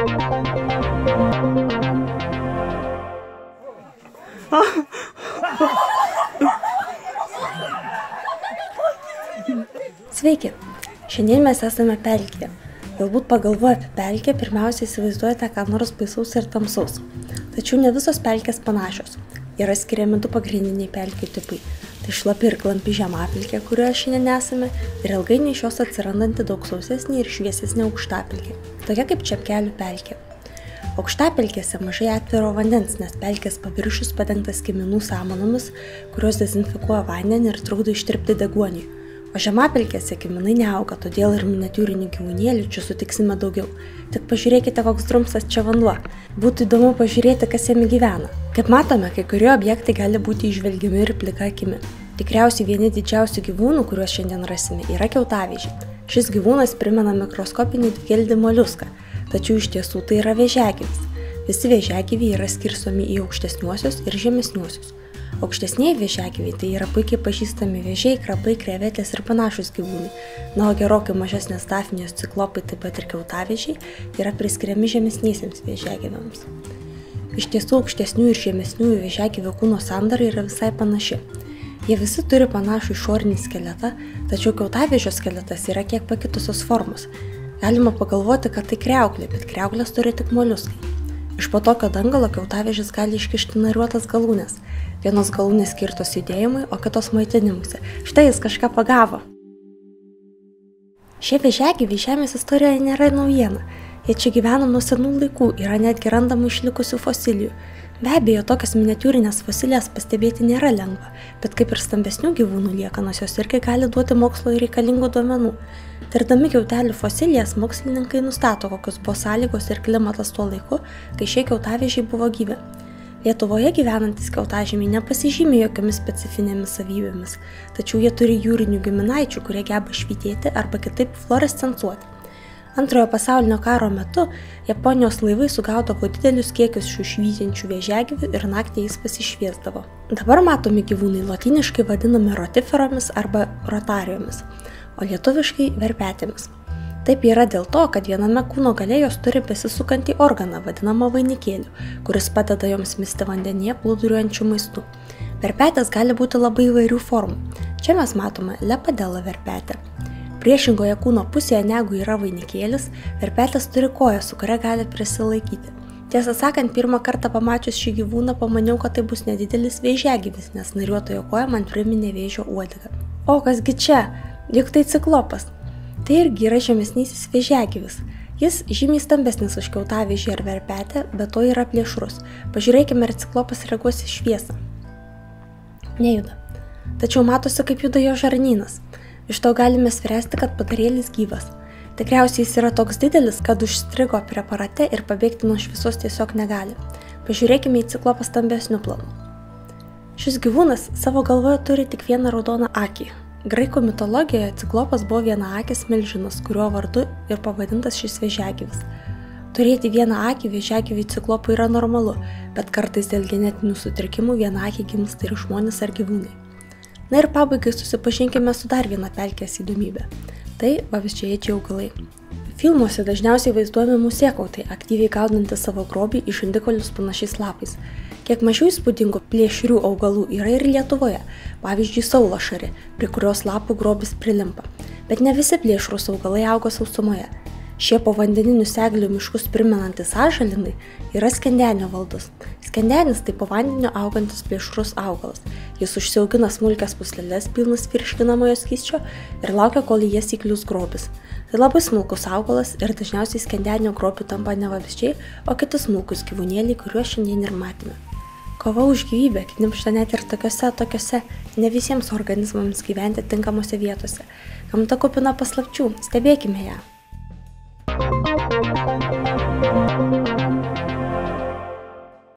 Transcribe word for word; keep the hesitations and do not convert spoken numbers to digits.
Sveiki! Šiandien mes esame pelkėje. Galbūt pagalvoję apie pelkę, pirmiausia įsivaizduojate ką nors baisaus ir tamsaus. Tačiau ne visos pelkės panašios. Yra skiriami du pagrindiniai pelkių tipai. Tai šlapi ir klampi žemapelkė, kurioje šiandien esame, ir ilgainiui iš jos atsirandanti daug sausesnė ir šviesesnė aukštapelkė, tokia kaip Čepkelių pelkė. Aukštapelkėse mažai atviro vandens, nes pelkės paviršius padengtas kiminų samanomis, kurios dezinfekuoja vandenį ir trukdo ištirpti deguoniui. O žemapelkėse kiminai neauga, todėl ir miniatiūrinių gyvūnėlių čia sutiksime daugiau. Tik pažiūrėkite, koks drumstas čia vanduo. Būtų įdomu pažiūrėti, kas jame gyvena. Kaip matome, kai kurie objektai gali būti įžvelgiami ir plika akimi. Tikriausiai vieni didžiausių gyvūnų, kuriuos šiandien rasime, yra kiautavėžiai. Šis gyvūnas primena mikroskopinį dvigeldį moliuską, tačiau iš tiesų tai yra vėžiagyvis. Visi vėžiagyviai yra skirstomi į aukštesniuosius ir žemesniuosius. Aukštesnieji vėžiagyviai tai yra puikiai pažįstami vėžiai, krabai, krevetės ir panašus gyvūnai, na, o gerokai mažesnės dafnijos ciklopai, taip pat ir kiautavėžiai, yra priskiriami žemesniesiems vėžiagyviams. Iš tiesų, aukštesnių ir žemesniųjų vėžiagyvių kūno sandara yra visai panaši. Jie visi turi panašų išorinį skeletą, tačiau kiautavėžio skeletas yra kiek pakitusios formos. Galima pagalvoti, kad tai kriauklė, bet kriauklės turi tik moliuskai. Iš po tokio dangalo kiautavėžis gali iškišti nariuotas galūnes. Vienos galūnės skirtos judėjimui, o kitos maitinimuose. Štai jis kažką pagavo. Šie vėžiagyviai žemės istorijoje nėra naujiena. Jie čia gyvena nuo senų laikų, yra netgi randama išlikusių fosilijų. Be abejo, tokias miniatiūrinės fosilijas pastebėti nėra lengva, bet kaip ir stambesnių gyvūnų liekanos, jos irgi gali duoti mokslo reikalingų duomenų. Tirdami kiautelių fosilijas, mokslininkai nustato, kokios buvo sąlygos ir klimatas tuo laiku, kai šie kiautavėžiai buvo gyvi. Lietuvoje gyvenantis kiautažemiai nepasižymė jokiomis specifinėmis savybėmis, tačiau jie turi jūrinių giminaičių, kurie geba švytėti arba kitaip fluorescensuoti. Antrojo pasaulinio karo metu Japonijos laivai sugaudavo didelius kiekius šių švytinčių vėžiagyvių ir naktį jais pasišviesdavo. Dabar matomi gyvūnai lotyniškai vadinami rotiferomis arba rotarijomis, o lietuviškai verpetėmis. Taip yra dėl to, kad viename kūno gale jos turi besisukantį organą, vadinamą vainikėliu, kuris padeda joms misti vandenyje plūduriuojančių maistų. Verpetės gali būti labai įvairių formų. Čia mes matome lepadela verpetę. Priešingoje kūno pusėje, negu yra vainikėlis, verpetės turi koją, su kuria gali prisilaikyti. Tiesą sakant, pirmą kartą pamačius šį gyvūną pamaniau, kad tai bus nedidelis vėžiagyvis, nes nariuotojo koja man priminė vėžio uodegą. O kasgi čia? Juk tai ciklopas. Tai irgi yra žemesnysis vėžiagyvis. Jis žymiai stambesnis už kiautavėžį ar verpetę, bet to yra plėšrus. Pažiūrėkime, ar ciklopas reaguos į šviesą. Nejuda. Tačiau matosi, kaip juda jo žarnynas. Iš to galime spręsti, kad padarėlis gyvas. Tikriausiai jis yra toks didelis, kad užstrigo preparate ir pabėgti nuo šviesos tiesiog negali. Pažiūrėkime į ciklopą stambesniu planu. Šis gyvūnas savo galvoje turi tik vieną raudoną akį. Graikų mitologijoje ciklopas buvo vienaakis milžinas, kurio vardu ir pavadintas šis vėžiagyvis. Turėti vieną akį vėžiagyviui ciklopui yra normalu, bet kartais dėl genetinių sutrikimų vienaakį gimsta ir žmonės ar gyvūnai. Na ir pabaigai susipažinkime su dar viena pelkės įdomybė. Tai vabzdžiaėdžiai augalai. Filmuose dažniausiai vaizduojami musėkautai, aktyviai gaudantis savo grobį į žandikaulius panašiais lapais. Kiek mažiau įspūdingų plėšrių augalų yra ir Lietuvoje, pavyzdžiui saulašarė, prie kurios lapų grobis prilimpa. Bet ne visi plėšrūs augalai auga sausumoje. Šie povandeninius eglių miškus primenantis ąžuolinai yra skendenio valdus. Skendenis tai po vandeniu augantis plėšrus augalas. Jis užsiaugina smulkias pūsleles pilnas virškinamojo skysčio ir laukia, kol į jas įklius grobis. Tai labai smulkus augalas ir dažniausiai skendenio grobiu tampa ne vabzdžiai, o kiti smulkus gyvūnėliai, kuriuos šiandien ir matėme. Kova už gyvybę knibžda net ir tokiose, tokiose ne visiems organizmams gyventi tinkamose vietose. Gamta kupina paslapčių, stebėkime ją.